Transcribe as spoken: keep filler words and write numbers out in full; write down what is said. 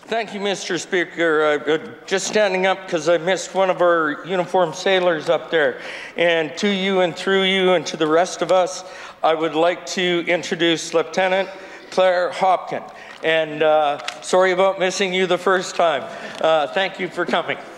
Thank you, Mister Speaker. Uh, just standing up because I missed one of our uniformed sailors up there. And to you and through you and to the rest of us, I would like to introduce Lieutenant Claire Hopkin. And uh, sorry about missing you the first time. Uh, thank you for coming.